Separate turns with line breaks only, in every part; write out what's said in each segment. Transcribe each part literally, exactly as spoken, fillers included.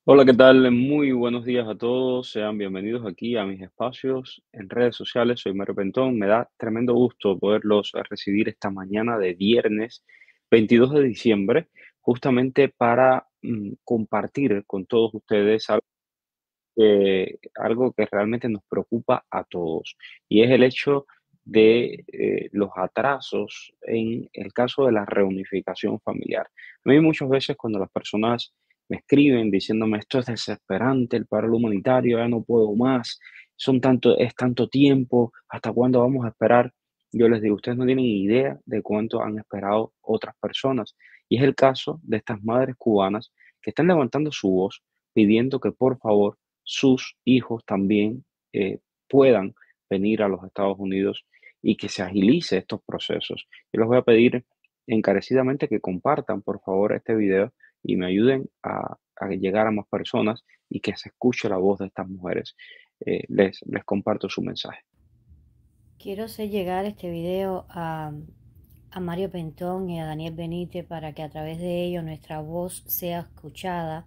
Hola, ¿qué tal? Muy buenos días a todos. Sean bienvenidos aquí a mis espacios en redes sociales. Soy Mario Pentón. Me da tremendo gusto poderlos eh, recibir esta mañana de viernes veintidós de diciembre, justamente para mm, compartir con todos ustedes algo que, algo que realmente nos preocupa a todos, y es el hecho de eh, los atrasos en el caso de la reunificación familiar. A mí muchas veces cuando las personas me escriben diciéndome esto es desesperante, el paro humanitario, ya no puedo más, son tanto, es tanto tiempo, ¿hasta cuándo vamos a esperar? Yo les digo, ustedes no tienen idea de cuánto han esperado otras personas. Y es el caso de estas madres cubanas que están levantando su voz pidiendo que por favor sus hijos también eh, puedan venir a los Estados Unidos y que se agilice estos procesos. Yo les voy a pedir encarecidamente que compartan, por favor, este video y me ayuden a, a llegar a más personas y que se escuche la voz de estas mujeres. Eh, les, les comparto su mensaje.
Quiero hacer llegar este video a, a Mario Pentón y a Daniel Benítez para que a través de ellos nuestra voz sea escuchada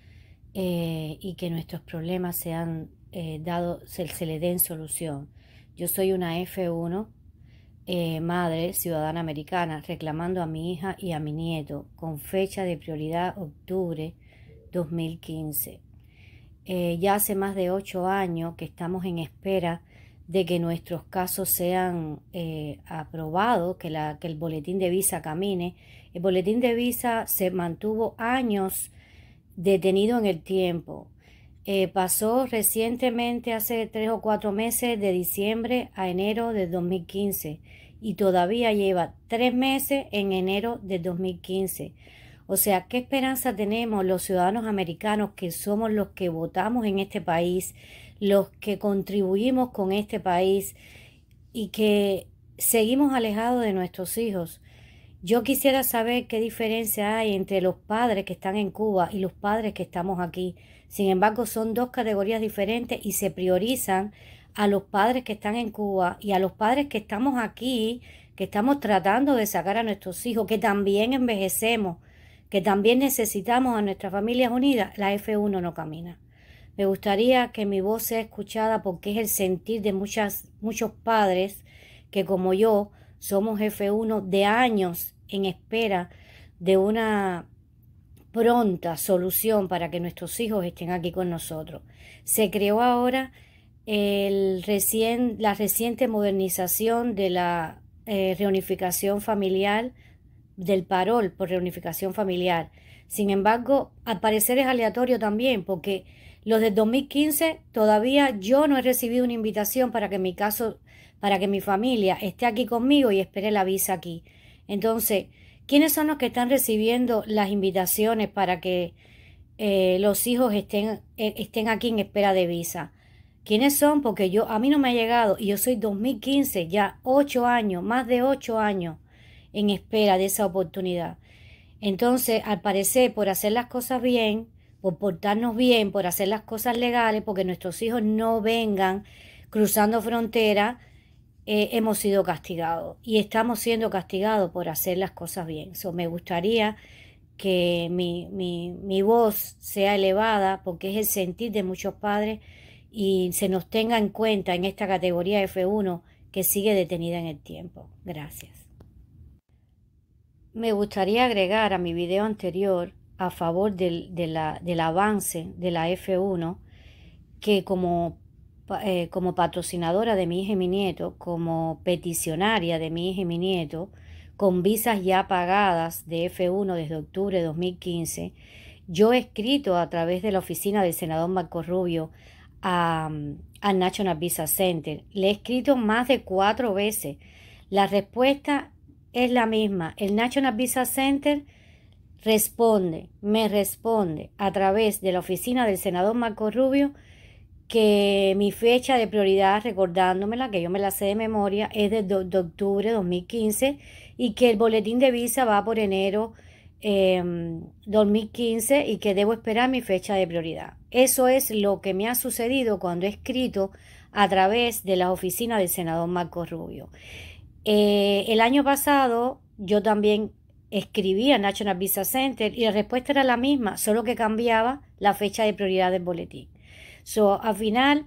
eh, y que nuestros problemas sean eh, dados, se, se le den solución. Yo soy una F uno, eh, madre ciudadana americana, reclamando a mi hija y a mi nieto con fecha de prioridad octubre dos mil quince. Eh, ya hace más de ocho años que estamos en espera de que nuestros casos sean eh, aprobados, que, la, que el boletín de visa camine. El boletín de visa se mantuvo años detenido en el tiempo. Eh, pasó recientemente, hace tres o cuatro meses, de diciembre a enero de dos mil quince y todavía lleva tres meses en enero de dos mil quince. O sea, ¿qué esperanza tenemos los ciudadanos americanos que somos los que votamos en este país, los que contribuimos con este país y que seguimos alejados de nuestros hijos? Yo quisiera saber qué diferencia hay entre los padres que están en Cuba y los padres que estamos aquí. Sin embargo, son dos categorías diferentes y se priorizan a los padres que están en Cuba y a los padres que estamos aquí, que estamos tratando de sacar a nuestros hijos, que también envejecemos, que también necesitamos a nuestras familias unidas. La F uno no camina. Me gustaría que mi voz sea escuchada porque es el sentir de muchas, muchos padres que como yo somos F uno de años en espera de una pronta solución para que nuestros hijos estén aquí con nosotros. Se creó ahora el recien, la reciente modernización de la eh, reunificación familiar, del parol por reunificación familiar. Sin embargo, al parecer es aleatorio también, porque los del dos mil quince todavía yo no he recibido una invitación para que mi caso, para que mi familia esté aquí conmigo y espere la visa aquí. Entonces, ¿quiénes son los que están recibiendo las invitaciones para que eh, los hijos estén, eh, estén aquí en espera de visa? ¿Quiénes son? Porque yo, a mí no me ha llegado y yo soy dos mil quince, ya ocho años, más de ocho años en espera de esa oportunidad. Entonces, al parecer, por hacer las cosas bien, por portarnos bien, por hacer las cosas legales, porque nuestros hijos no vengan cruzando frontera, eh, hemos sido castigados y estamos siendo castigados por hacer las cosas bien. So, me gustaría que mi, mi, mi voz sea elevada porque es el sentir de muchos padres y se nos tenga en cuenta en esta categoría F uno que sigue detenida en el tiempo. Gracias. Me gustaría agregar a mi video anterior a favor del, de la, del avance de la F uno que como, eh, como patrocinadora de mi hija y mi nieto, como peticionaria de mi hija y mi nieto, con visas ya pagadas de F uno desde octubre de dos mil quince, yo he escrito a través de la oficina del senador Marco Rubio a, al National Visa Center. Le he escrito más de cuatro veces. La respuesta es la misma. El National Visa Center responde, me responde a través de la oficina del senador Marco Rubio que mi fecha de prioridad, recordándomela, que yo me la sé de memoria, es de, de, de octubre de dos mil quince y que el boletín de visa va por enero eh, dos mil quince y que debo esperar mi fecha de prioridad. Eso es lo que me ha sucedido cuando he escrito a través de la oficina del senador Marco Rubio. Eh, el año pasado yo también escribí a National Visa Center y la respuesta era la misma, solo que cambiaba la fecha de prioridad del boletín. So, al final,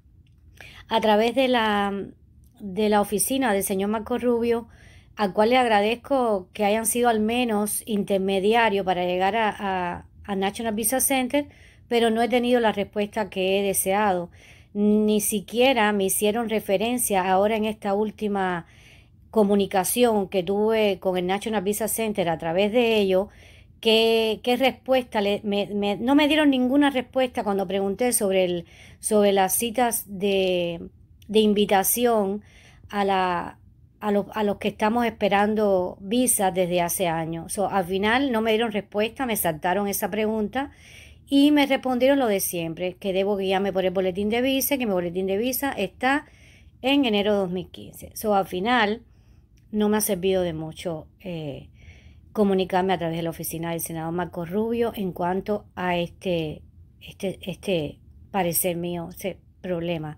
a través de la, de la oficina del señor Marco Rubio, al cual le agradezco que hayan sido al menos intermediarios para llegar a, a, a National Visa Center, pero no he tenido la respuesta que he deseado. Ni siquiera me hicieron referencia ahora en esta última comunicación que tuve con el National Visa Center a través de ello, qué, qué respuesta, le, me, me, no me dieron ninguna respuesta cuando pregunté sobre, el, sobre las citas de, de invitación a, la, a, los, a los que estamos esperando visas desde hace años. So, al final no me dieron respuesta, me saltaron esa pregunta y me respondieron lo de siempre, que debo guiarme por el boletín de visa, que mi boletín de visa está en enero de dos mil quince. So, al final no me ha servido de mucho eh, comunicarme a través de la oficina del senador Marco Rubio en cuanto a este, este, este parecer mío, ese problema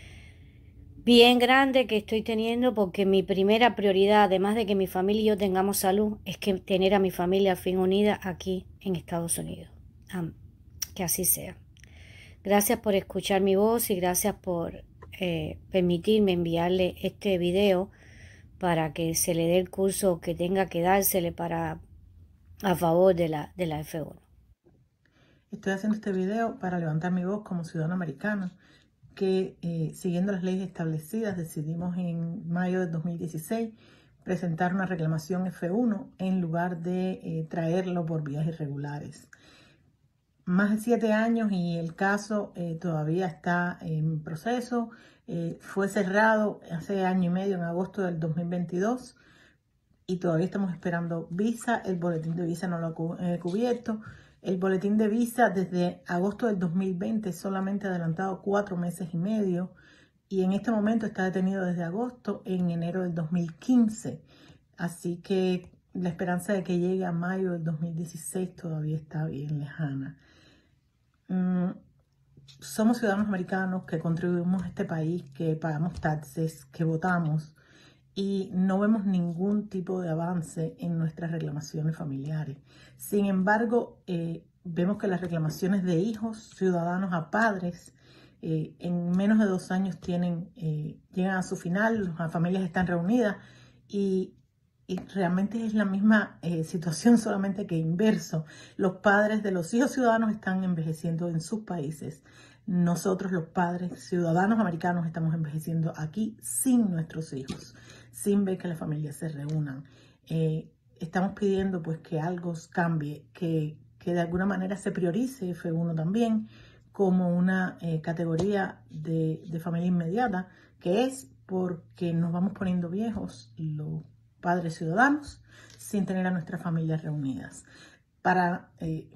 bien grande que estoy teniendo, porque mi primera prioridad, además de que mi familia y yo tengamos salud, es que tener a mi familia al fin unida aquí en Estados Unidos. Um, que así sea. Gracias por escuchar mi voz y gracias por eh, permitirme enviarle este video para que se le dé el curso que tenga que dársele para a favor de la, de la F uno.
Estoy haciendo este video para levantar mi voz como ciudadano americano que, eh, siguiendo las leyes establecidas, decidimos en mayo de dos mil dieciséis presentar una reclamación F uno en lugar de eh, traerlo por vías irregulares. Más de siete años y el caso eh, todavía está en proceso. Eh, fue cerrado hace año y medio, en agosto del dos mil veintidós, y todavía estamos esperando visa. El boletín de visa no lo ha eh, cubierto. El boletín de visa desde agosto del dos mil veinte solamente ha adelantado cuatro meses y medio, y en este momento está detenido desde agosto en enero del dos mil quince. Así que la esperanza de que llegue a mayo del dos mil dieciséis todavía está bien lejana. Mm, somos ciudadanos americanos que contribuimos a este país, que pagamos taxes, que votamos, y no vemos ningún tipo de avance en nuestras reclamaciones familiares. Sin embargo, eh, vemos que las reclamaciones de hijos ciudadanos a padres eh, en menos de dos años tienen, eh, llegan a su final, las familias están reunidas y, y realmente es la misma eh, situación, solamente que inverso. Los padres de los hijos ciudadanos están envejeciendo en sus países. Nosotros, los padres ciudadanos americanos, estamos envejeciendo aquí sin nuestros hijos, sin ver que las familias se reúnan. Eh, estamos pidiendo pues que algo cambie, que, que de alguna manera se priorice F uno también como una eh, categoría de, de familia inmediata, que es porque nos vamos poniendo viejos los padres ciudadanos sin tener a nuestras familias reunidas. Para eh,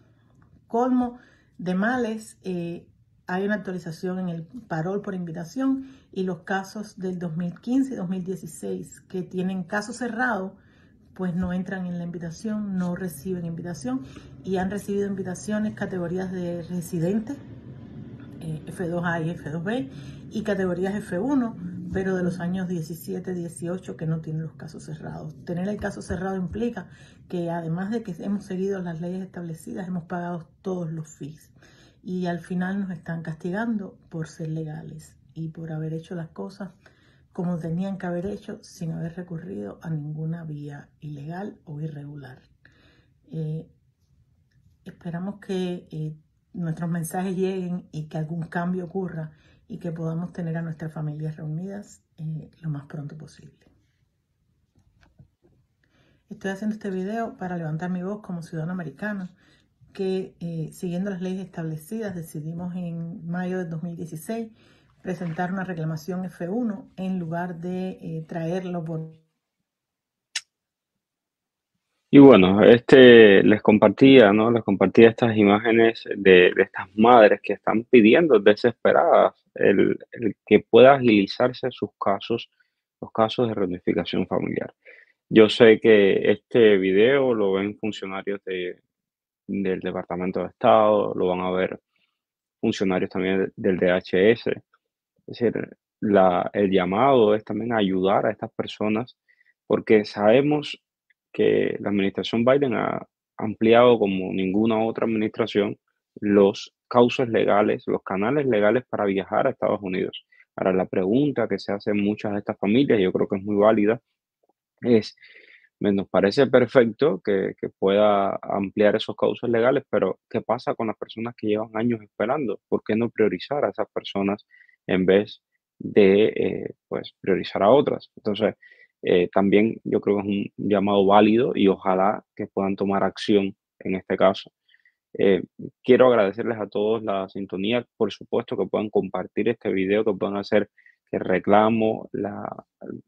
colmo de males, eh, hay una actualización en el parol por invitación, y los casos del dos mil quince y dos mil dieciséis que tienen caso cerrado, pues no entran en la invitación, no reciben invitación, y han recibido invitaciones categorías de residente, eh, F dos A y F dos B, y categorías F uno, pero de los años diecisiete, dieciocho, que no tienen los casos cerrados. Tener el caso cerrado implica que, además de que hemos seguido las leyes establecidas, hemos pagado todos los fees. Y al final nos están castigando por ser legales y por haber hecho las cosas como tenían que haber hecho, sin haber recurrido a ninguna vía ilegal o irregular. Eh, esperamos que eh, nuestros mensajes lleguen y que algún cambio ocurra y que podamos tener a nuestras familias reunidas eh, lo más pronto posible. Estoy haciendo este video para levantar mi voz como ciudadano americano que, eh, siguiendo las leyes establecidas, decidimos en mayo de dos mil dieciséis presentar una reclamación F uno en lugar de eh, traerlo por...
Y bueno, este les compartía, ¿no? Les compartía estas imágenes de, de estas madres que están pidiendo desesperadas el, el que pueda agilizarse sus casos, los casos de reunificación familiar. Yo sé que este video lo ven funcionarios de, del Departamento de Estado, lo van a ver funcionarios también del D H S. Es decir, la, el llamado es también ayudar a estas personas porque sabemos que la administración Biden ha ampliado como ninguna otra administración los cauces legales, los canales legales para viajar a Estados Unidos. Ahora, la pregunta que se hacen muchas de estas familias, yo creo que es muy válida, es, me- nos parece perfecto que, que pueda ampliar esos cauces legales, pero ¿qué pasa con las personas que llevan años esperando? ¿Por qué no priorizar a esas personas en vez de eh, pues, priorizar a otras? Entonces, eh, también yo creo que es un llamado válido y ojalá que puedan tomar acción en este caso. Eh, Quiero agradecerles a todos la sintonía, por supuesto que puedan compartir este video, que puedan hacer que el reclamo la,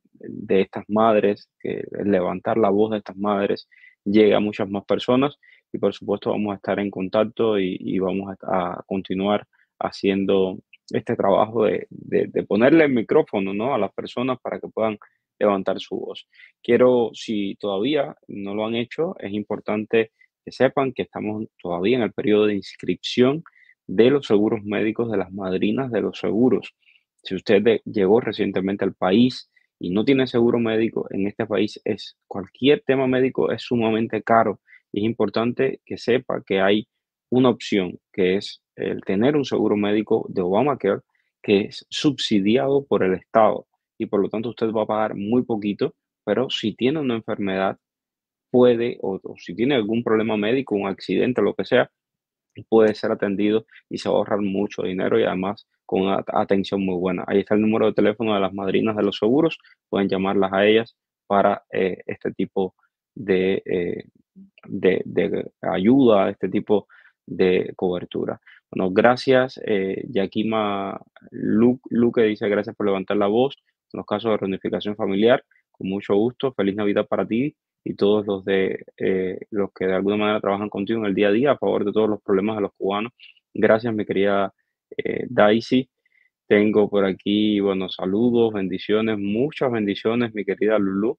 de estas madres, que el levantar la voz de estas madres llegue a muchas más personas y por supuesto vamos a estar en contacto y, y vamos a, a continuar haciendo este trabajo de, de, de ponerle el micrófono, ¿no?, a las personas para que puedan levantar su voz. Quiero, si todavía no lo han hecho, es importante que sepan que estamos todavía en el periodo de inscripción de los seguros médicos de las madrinas de los seguros. Si usted de- llegó recientemente al país y no tiene seguro médico, en este país es cualquier tema médico es sumamente caro y es importante que sepa que hay una opción que es el tener un seguro médico de Obamacare que es subsidiado por el Estado y por lo tanto usted va a pagar muy poquito, pero si tiene una enfermedad puede, o, o si tiene algún problema médico, un accidente, lo que sea, puede ser atendido y se va a ahorrar mucho dinero y además con una at- atención muy buena. Ahí está el número de teléfono de las madrinas de los seguros, pueden llamarlas a ellas para eh, este tipo de, eh, de, de ayuda, este tipo de cobertura. Bueno, gracias, eh, Yakima Lu- Luque dice gracias por levantar la voz en los casos de reunificación familiar, con mucho gusto, feliz Navidad para ti y todos los de eh, los que de alguna manera trabajan contigo en el día a día a favor de todos los problemas de los cubanos. Gracias, mi querida eh, Daisy. Tengo por aquí, bueno, saludos, bendiciones, muchas bendiciones, mi querida Lulu.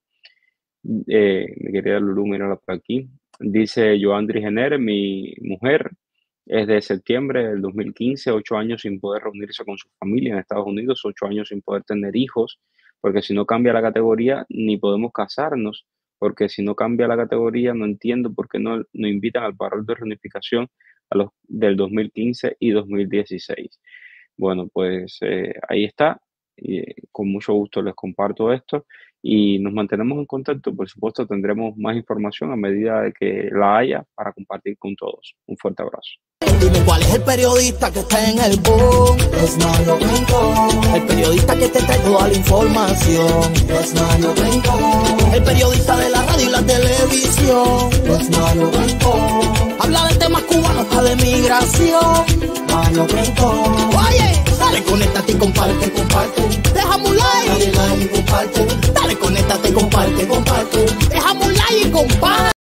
Eh, mi querida Lulu, mírala por aquí. Dice Joandri Jenner, mi mujer es de septiembre del dos mil quince, ocho años sin poder reunirse con su familia en Estados Unidos, ocho años sin poder tener hijos, porque si no cambia la categoría, ni podemos casarnos, porque si no cambia la categoría, no entiendo por qué no nos invitan al parol de reunificación a los del dos mil quince y dos mil dieciséis. Bueno, pues eh, ahí está. Y, eh, con mucho gusto les comparto esto y nos mantenemos en contacto. Por supuesto, tendremos más información a medida de que la haya para compartir con todos. Un fuerte abrazo.
Dime cuál es el periodista que está en el boom. Es Mario Rincón. El periodista que te trae toda la información. Es Mario Rincón. El periodista de la radio y la televisión. Es Mario Rincón. Habla de temas cubanos hasta de migración. Mario Rincón. Oye, dale, conéctate y comparte, comparte. Déjame un like. Dale like y comparte. Dale, conéctate, comparte, comparte. Déjame un like y comparte.